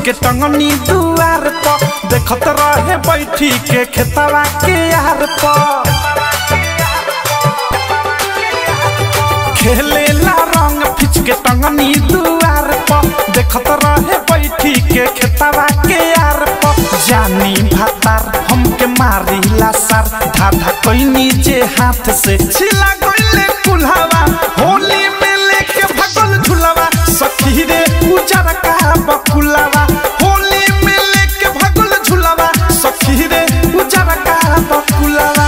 के टंगनी दुआर पर देखत रहे बैठी के खेतवा के यार पर खेलेला रंग फिच के टंगनी दुआर पर देखत रहे बैठी के खेतवा के यार पर जानी भातार हमके मारिला सर धाधा कोई नीचे हाथ से छिला गइले कुल्हावा होली में लेके भगल झुलावा सखी रे उजर का बकुलावा होली में लेके भगल झुलावा सखी रे उजर का बकुलावा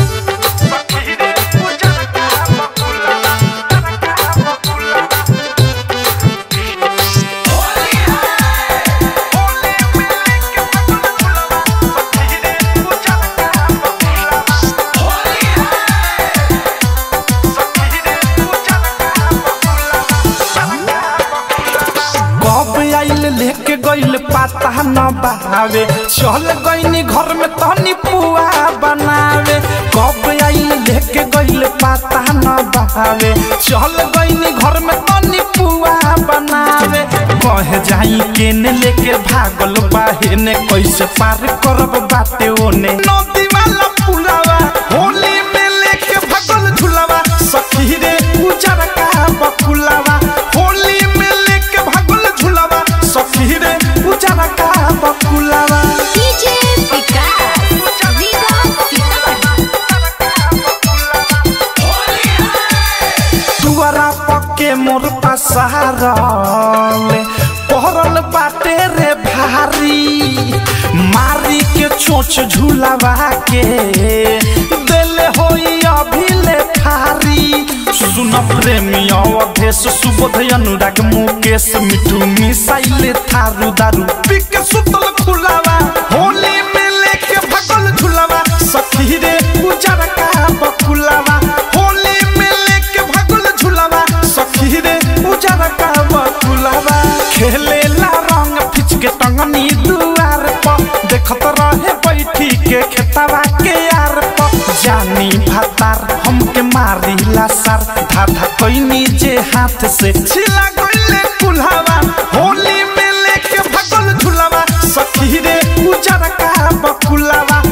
लेके गइल पाता न बहावे चल गइनी घर में तनी पुआ बनावे कब आइल लेके गइल पाता न बहावे चल गइनी घर में तनी पुआ बनावे कहे जाई केने लेके भागल बाहेने कैसे पार करब बाटे ओने नदी वाला पुलावा होली में लेके भागल झुलावा सखी रे उजर का बकुलावा होली में लेके भागल झुलावा सखी रे उजर का बकुलावा डीजे विकास दुआरा पक्के मोर पसारा पहरल बाटे रे भारी मारी के चोच झुलावा के देले होई अभिले थारी सुन प्रेमी अवधेश सुबोध अनुराग मुकेश मिठू मिसाइले थारू दारू पिके सुतल खुलावा होली में लेके भगल झुलावा सखी रे उजर का बकुलावा होली में लेके भगल झुलावा सखी रे उजर का बकुलावा खेलेला रंग फिच के टंगनी दुआर पर देखत रहे बैठी के खेतवा के यार पर जानी भातार हमके मारिला सर धाधा कोई नीचे हाथ से छिला गइले कुल्हावा होली में लेके भगल झुलावा सखी रे उजर का बकुलावा